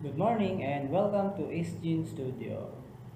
Good morning and welcome to Isjin Studio.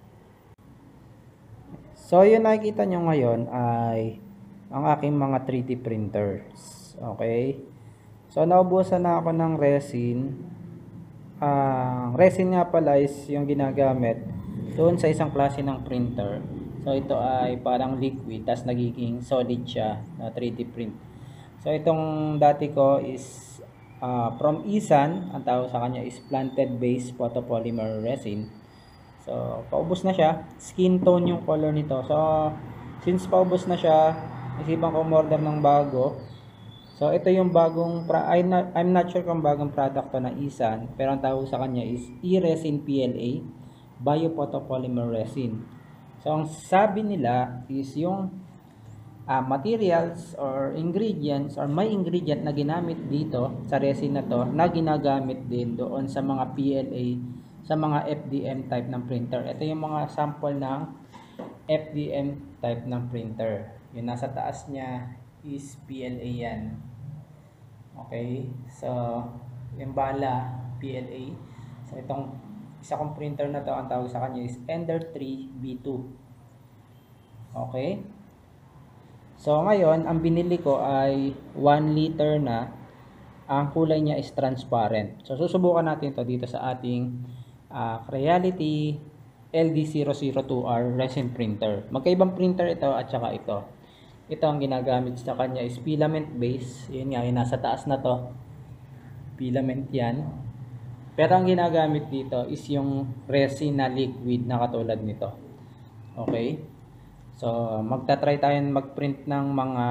So, yung nakikita nyo ngayon ay ang aking mga 3D printers. Okay? So, naubusan na ako ng resin. Ang resin nga pala is yung ginagamit doon sa isang klase ng printer. So, ito ay parang liquid, tas nagiging solid siya na 3D print. So, itong dati ko is from Isan. Ang tawag sa kanya is planted base photopolymer resin. So, paubos na siya. Skin tone yung color nito. So, since paubos na siya, isipan ko umorder ng bago. So, ito yung bagong, I'm not sure kung bagong product to na Isan, pero ang tawag sa kanya is E-Resin PLA, Biophotopolymer Resin. So, ang sabi nila is yung materials or ingredients or may ingredient na ginamit dito sa resin na to na ginagamit din doon sa mga PLA, sa mga FDM type ng printer. Ito yung mga sample ng FDM type ng printer. Yung nasa taas niya is PLA yan. Okay, so yung bala PLA. So itong isa kong printer na to, ang tawag sa kanya is Ender 3 B2. Okay. So ngayon, ang binili ko ay 1 liter na. Ang kulay niya is transparent. So susubukan natin to dito sa ating Creality LD002R resin printer. Magkaibang printer ito at saka ito. Ito ang ginagamit sa kanya is filament base. Yun nga, yung nasa taas na to. Filament yan. Pero ang ginagamit dito is yung resin na liquid na katulad nito. Okay? So, magta-try tayo mag-print ng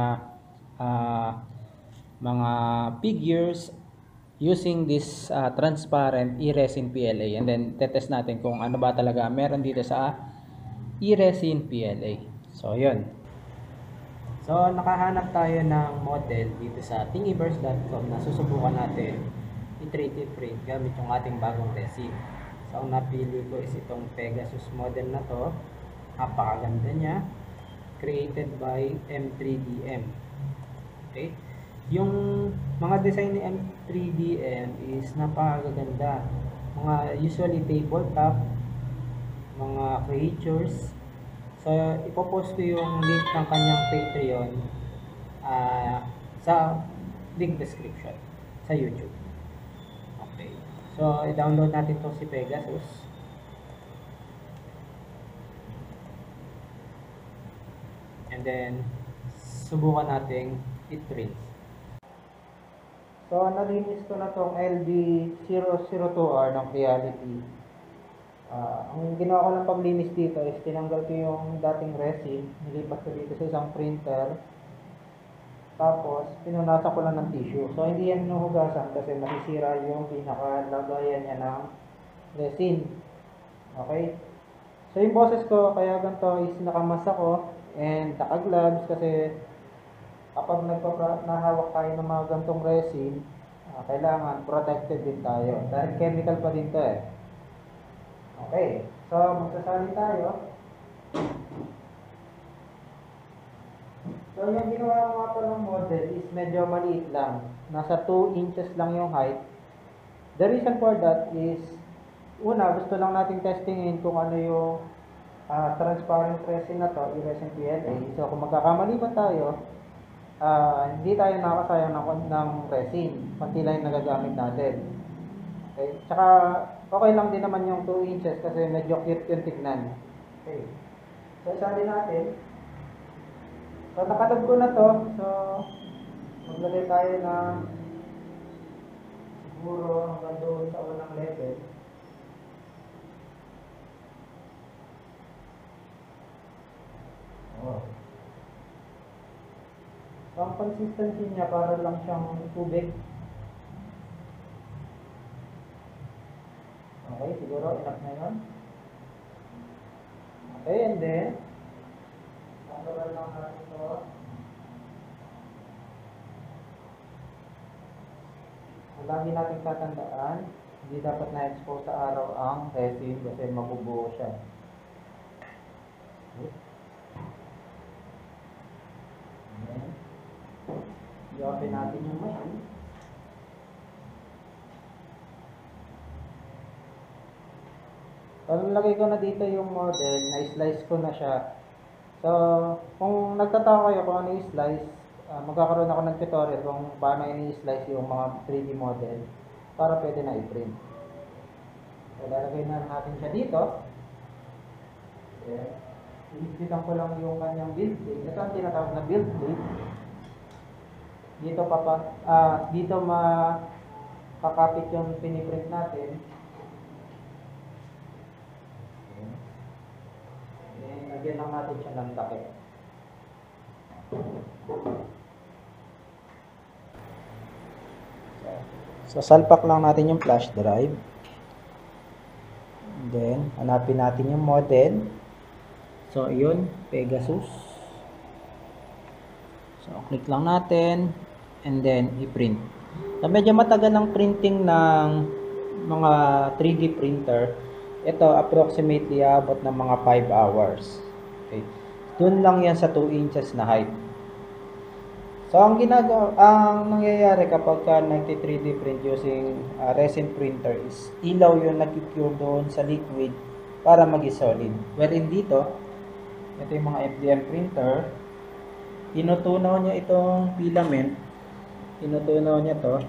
mga figures using this transparent e-resin PLA, and then tetest natin kung ano ba talaga meron dito sa e-resin PLA. So, yun. So, nakahanap tayo ng model dito sa thingiverse.com na susubukan natin i-3D print gamit yung ating bagong resin. So, ang napili ko is itong Pegasus model na to. Napakaganda niya. Created by M3DM. Okay? Yung mga design ni M3DM is napakaganda. Mga usually tabletop, mga creatures. So, ipopost ko yung link ng kanyang Patreon sa link description sa YouTube. Okay. So, i-download natin to si Pegasus. And then, subukan nating i-print. So, nalinis ko na tong LD002R ng Creality. Ang ginawa ko ng paglinis dito is tinanggal ko yung dating resin, nilipat ko dito sa isang printer, tapos pinunasan ko lang ng tissue. So hindi yan hinuhugasan kasi masisira yung pinakalagayan niya ng resin. Okay? So yung process ko kaya ganito is nakamask ako and naka-gloves kasi kapag nahawak tayo ng mga gantong resin, kailangan protected din tayo dahil chemical pa din to eh. Okay, so magsasali tayo. So yung ginawa ko nga pa ng model is medyo maliit lang. Nasa 2 inches lang yung height. The reason for that is, una, gusto lang natin testingin kung ano yung transparent resin na to, e-resin PLA. So kung magkakamali ba tayo, hindi tayo nakasayang ng resin. Pati lang yung nagagamit natin. Okay, tsaka okay lang din naman yung 2 inches kasi medyo cute yung tignan. Okay. So, isali natin. So, nakalog ko na to. So, maglagay tayo ng siguro hanggang doon sa unang level. Oh. So, ang consistency niya para lang siyang tubig. Okay, siguro enough na yun. Okay, and then, tanggalan lang natin ito. Lagi natin tatandaan, hindi dapat na-expose sa araw ang resin kasi mabubuo siya. Okay. I-open natin yung machine. So, nilagay ko na dito yung model, na-slice ko na siya. So, kung nagtataka kayo kung ano yung slice, magkakaroon ako ng tutorial kung paano i-slice yung mga 3D model para pwede na i-print. So, lalagay na natin siya dito. Okay. Iipitan ko lang yung kanyang build plate. Ito ang tinatawag na build plate. Dito makakapit yung piniprint natin. Lagyan lang natin siya ng takip. So, salpak lang natin yung flash drive. And then, hanapin natin yung model. So, yun, Pegasus. So, click lang natin. And then, i-print. So, medyo matagal ang printing ng mga 3D printer. Ito, approximately abot ng mga 5 hours. Okay. Doon lang yan sa 2 inches na height. So, ang nangyayari kapag nagti-3D print using resin printer is ilaw yung nag-cure doon sa liquid para mag-solid. Wherein dito, ito yung mga FDM printer, tinutunaw niya itong filament, tinutunaw niya to,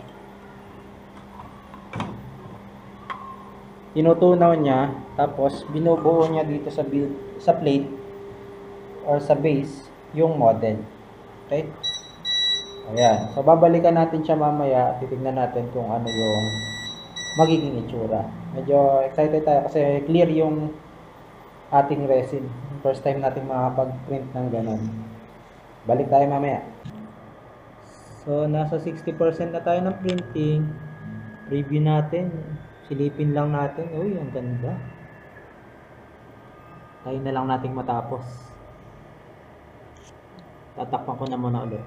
tinutunaw niya, tapos binubuo niya dito sa plate or sa base yung model. Okay? Ayan. So, babalikan natin siya mamaya. Titignan natin kung ano yung magiging itsura. Medyo excited tayo kasi clear yung ating resin. First time natin makapag-print ng ganun. Balik tayo mamaya. So, nasa 60% na tayo ng printing. Preview natin. Silipin lang natin. Uy, ang ganda. Tayo na lang nating matapos. Tatakpan ko na muna ulit.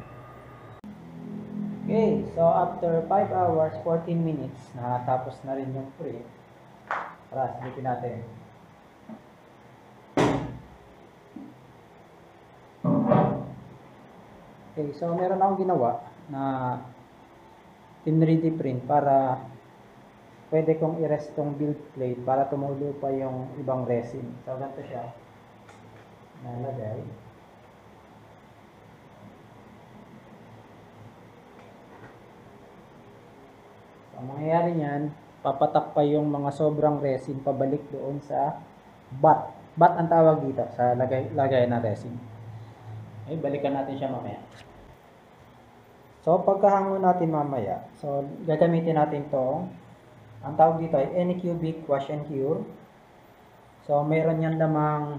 Okay, so after 5 hours, 14 minutes, nakatapos na rin yung print. Tara, silipin natin. Okay, so meron akong ginawa na in 3D print para pwede kong i-rest tong build plate para tumulo pa yung ibang resin. So, ganito siya. Nalagay. So, ang mangyayari niyan, papatak pa yung mga sobrang resin pabalik doon sa bat. Bat ang tawag dito sa lagay ng resin. Okay, balikan natin siya mamaya. So, pagkahango natin mamaya, so gagamitin natin tong, ang tawag dito ay Anycubic Wash and Cure. So, mayroon yan lamang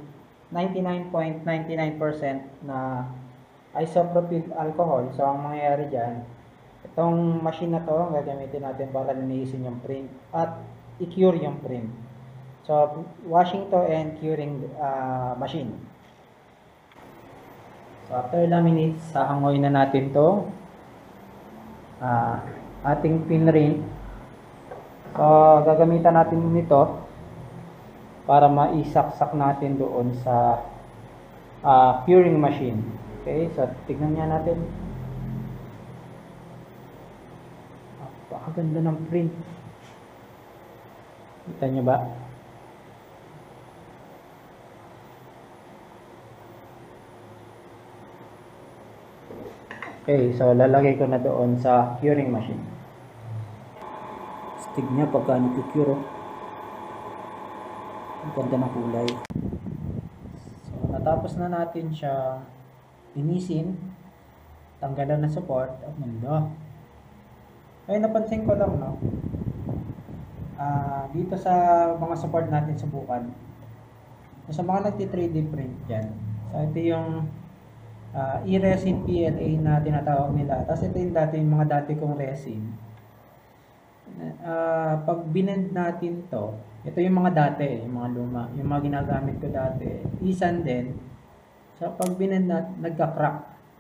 99.99% na isopropyl alcohol. So, ang mangyayari dyan, itong machine na to, gagamitin natin para linisin yung print at i-cure yung print. So, washing to and curing machine. So, after ilang minutes, sahangoy na natin to ating pinrint. So, gagamitan natin nito para maisaksak natin doon sa curing machine. Okay, so tignan niya natin. Napakaganda ng print. Kita niyo ba? Okay, so lalagay ko na doon sa curing machine. Stig niya pagka nag-cure. Ang ganda ng kulay. So, natapos na natin siya linisin. Tanggalan ng support. Ang ganda. Ay, napansin ko lang, no? Dito sa mga support natin subukan. So, sa mga nagti-3D print dyan. So, ito yung e-resin PLA na tinatawag nila. Tapos ito yung mga dati kong resin. Pag binend natin to, ito yung mga dati, yung mga luma, yung mga ginagamit ko dati. Isan din. So pag binend natin, nagka-crack.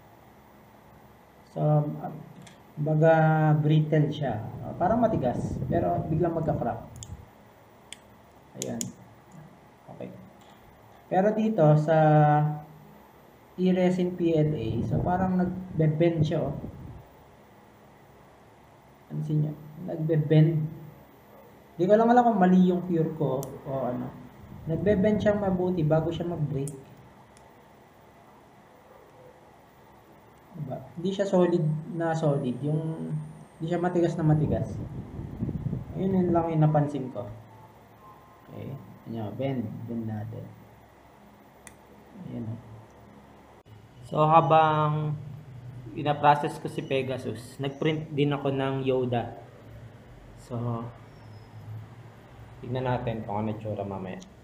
So baga brittle siya. Parang matigas, pero biglang magka-crack. Ayan. Okay. Pero dito sa e-resin PLA, so parang nagbe-bend siya, oh. Pansin nyo, nagbe-bend. Hindi ko lang alam kung mali yung cure ko o ano. Nagbe-bend siyang mabuti bago siya mag-break. Diba? Hindi siya solid na solid. Hindi siya matigas na matigas. Ayun yun lang yung napansin ko. Okay. Ayan, bend natin. Ayan. So, habang ina-process ko si Pegasus, nag-print din ako ng Yoda. So, tignan natin kung ano itsura mamaya.